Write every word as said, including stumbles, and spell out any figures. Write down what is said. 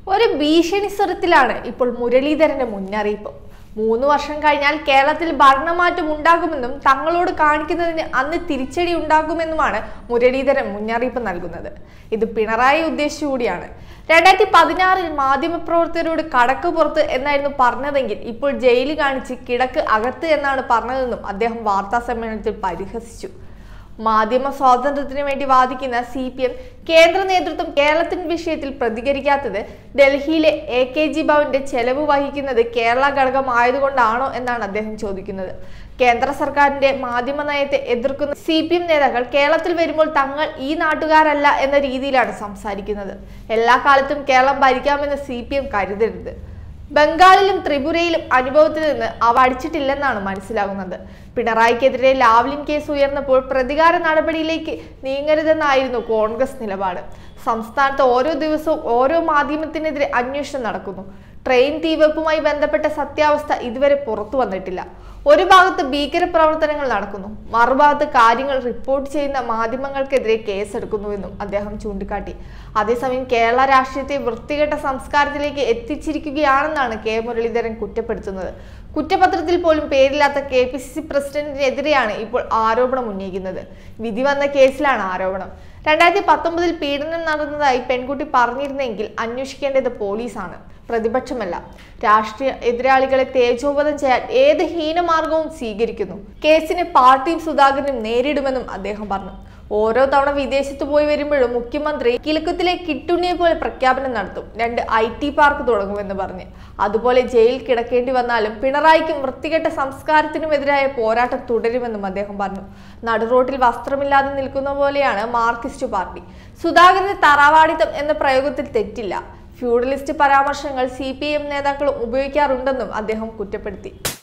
ഒരു ഭീഷണി സ്വരത്തിലാണ് ഇപ്പോൾ മുരളീധരന്റെ മുന്നറിയിപ്പ്. മൂന്ന് വർഷം കഴിഞ്ഞാൽ കേരളത്തിൽ ഭരണമാറ്റം ഉണ്ടാകുമെന്നും തങ്ങളോട് കാണിക്കുന്നതിന് അന്ന് തിരിച്ചടി ഉണ്ടാകുമെന്നുമാണ് മുരളീധരൻ മുന്നറിയിപ്പ് നൽകുന്നത്. ഇത് പിണറായി ഉദ്ദേശിച്ചുകൂടിയാണ്. രണ്ടായിരത്തി പതിനാറിൽ മാധ്യമപ്രവർത്തകരോട് കടക്ക് പുറത്ത് എന്നായിരുന്നു പറഞ്ഞതെങ്കിൽ ഇപ്പോൾ ജയില് കാണിച്ച് കിടക്ക് അകത്ത് എന്നാണ് പറഞ്ഞതെന്നും അദ്ദേഹം വാർത്താ സമ്മേളനത്തിൽ പരിഹസിച്ചു. മാധ്യമ സ്വാതന്ത്ര്യത്തിന് വേണ്ടി വാദിക്കുന്ന സി പി എം കേന്ദ്ര നേതൃത്വം കേരളത്തിന്റെ വിഷയത്തിൽ പ്രതികരിക്കാത്തത് ഡൽഹിയിലെ എ കെ ജി ഭവന്റെ ചെലവ് വഹിക്കുന്നത് കേരള ഘടകം ആയതുകൊണ്ടാണോ എന്നാണ് അദ്ദേഹം ചോദിക്കുന്നത്. കേന്ദ്ര സർക്കാരിന്റെ മാധ്യമ നയത്തെ എതിർക്കുന്ന സി പി എം നേതാക്കൾ കേരളത്തിൽ വരുമ്പോൾ തങ്ങൾ ഈ നാട്ടുകാരല്ല എന്ന രീതിയിലാണ് സംസാരിക്കുന്നത്. എല്ലാ കാലത്തും കേരളം ഭരിക്കാമെന്ന് സി പി എം കരുതരുത്. ബംഗാളിലും ത്രിപുരയിലും അനുഭവത്തിൽ നിന്ന് അവ അടിച്ചിട്ടില്ലെന്നാണ് മനസ്സിലാകുന്നത്. പിണറായിക്കെതിരെ ലാവ്ലിൻ കേസ് ഉയർന്നപ്പോൾ പ്രതികാര നടപടിയിലേക്ക് നീങ്ങരുതെന്നായിരുന്നു കോൺഗ്രസ് നിലപാട്. സംസ്ഥാനത്ത് ഓരോ ദിവസവും ഓരോ മാധ്യമത്തിനെതിരെ അന്വേഷണം നടക്കുന്നു. ട്രെയിൻ തീവെപ്പുമായി ബന്ധപ്പെട്ട സത്യാവസ്ഥ ഇതുവരെ പുറത്തു വന്നിട്ടില്ല. ഒരു ഭാഗത്ത് ഭീകര പ്രവർത്തനങ്ങൾ നടക്കുന്നു, മറുഭാഗത്ത് കാര്യങ്ങൾ റിപ്പോർട്ട് ചെയ്യുന്ന മാധ്യമങ്ങൾക്കെതിരെ കേസെടുക്കുന്നുവെന്നും അദ്ദേഹം ചൂണ്ടിക്കാട്ടി. അതേസമയം കേരള രാഷ്ട്രീയത്തെ വൃത്തികെട്ട സംസ്കാരത്തിലേക്ക് എത്തിച്ചിരിക്കുകയാണെന്നാണ് കെ മുരളീധരൻ കുറ്റപ്പെടുത്തുന്നത്. കുറ്റപത്രത്തിൽ പോലും പേരില്ലാത്ത കെ പി സി സി പ്രസിഡന്റിനെതിരെയാണ് ഇപ്പോൾ ആരോപണം ഉന്നയിക്കുന്നത്. വിധി വന്ന കേസിലാണ് ആരോപണം. രണ്ടായിരത്തി പത്തൊമ്പതിൽ പീഡനം നടന്നതായി പെൺകുട്ടി പറഞ്ഞിരുന്നെങ്കിൽ അന്വേഷിക്കേണ്ടത് പോലീസാണ്, പ്രതിപക്ഷമല്ല. രാഷ്ട്രീയ എതിരാളികളെ തേജോവധം ചെയ്യാൻ ഏത് ഹീനമാർഗവും സ്വീകരിക്കുന്നു. കേസിന് പാർട്ടിയും സുധാകരനും നേരിടുമെന്നും അദ്ദേഹം പറഞ്ഞു. ഓരോ തവണ വിദേശത്ത് പോയി വരുമ്പോഴും മുഖ്യമന്ത്രി കിലുക്കത്തിലെ കിട്ടുണ്ണിയെ പോലെ പ്രഖ്യാപനം നടത്തും. രണ്ട് ഐ ടി പാർക്ക് തുടങ്ങുമെന്ന് പറഞ്ഞ്. അതുപോലെ ജയിൽ കിടക്കേണ്ടി വന്നാലും പിണറായിക്കും വൃത്തികെട്ട സംസ്കാരത്തിനുമെതിരായ പോരാട്ടം തുടരുമെന്നും അദ്ദേഹം പറഞ്ഞു. നടുറോട്ടിൽ വസ്ത്രമില്ലാതെ നിൽക്കുന്ന പോലെയാണ് മാർക്സിസ്റ്റ് പാർട്ടി. സുധാകരന്റെ തറവാടിത്തം എന്ന പ്രയോഗത്തിൽ തെറ്റില്ല. ഫ്യൂഡലിസ്റ്റ് പരാമർശങ്ങൾ സി പി എം നേതാക്കളും ഉപയോഗിക്കാറുണ്ടെന്നും അദ്ദേഹം കുറ്റപ്പെടുത്തി.